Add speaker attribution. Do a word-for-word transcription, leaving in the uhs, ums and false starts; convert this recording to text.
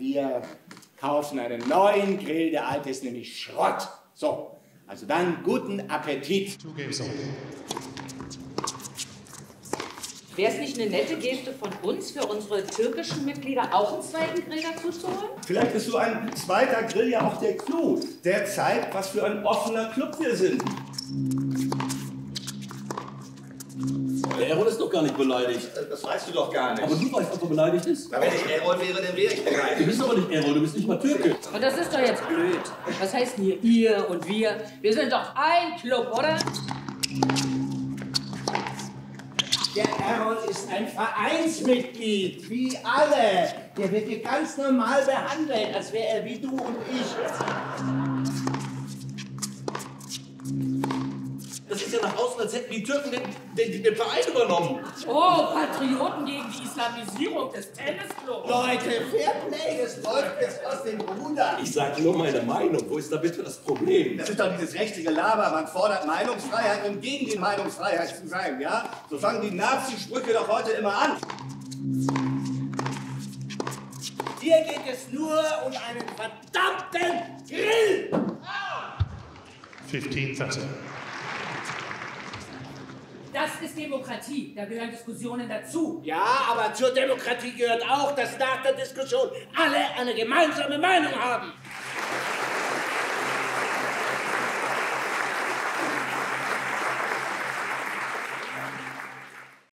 Speaker 1: Wir kaufen einen neuen Grill, der alte ist nämlich Schrott. So, also dann guten Appetit.
Speaker 2: Wäre es nicht eine nette Geste von uns, für unsere türkischen Mitglieder auch einen zweiten Grill dazu zu holen?
Speaker 3: Vielleicht ist so ein zweiter Grill ja auch der Clou. Der zeigt, was für ein offener Club wir sind.
Speaker 4: Der Errol ist doch gar nicht beleidigt.
Speaker 3: Das weißt du doch gar nicht.
Speaker 4: Aber du weißt, ob er beleidigt ist.
Speaker 3: Na, wenn ich Errol wäre, dann wäre ich bereit.
Speaker 4: Du bist aber nicht Errol, du bist nicht mal Türke.
Speaker 2: Und das ist doch jetzt blöd. Was heißt denn hier ihr und wir? Wir sind doch ein Club, oder?
Speaker 1: Der Errol ist ein Vereinsmitglied, wie alle. Der wird hier ganz normal behandelt, als wäre er wie du und ich.
Speaker 4: Das ist ja nach außen, als hätten die Türken den, den, den Verein übernommen.
Speaker 2: Oh, Patrioten gegen die Islamisierung des Tennisclubs.
Speaker 1: Leute, Fairplay, das läuft jetzt aus dem Ruder.
Speaker 4: Ich sage nur meine Meinung. Wo ist da bitte das Problem?
Speaker 3: Das ist doch dieses rechte Gelaber. Man fordert Meinungsfreiheit, um gegen die Meinungsfreiheit zu sein, ja? So fangen die Nazi-Sprüche doch heute immer an.
Speaker 1: Hier geht es nur um einen verdammten Grill.
Speaker 5: fifteen thirty.
Speaker 2: Das ist Demokratie. Da gehören Diskussionen dazu.
Speaker 1: Ja, aber zur Demokratie gehört auch, dass nach der Diskussion alle eine gemeinsame Meinung haben.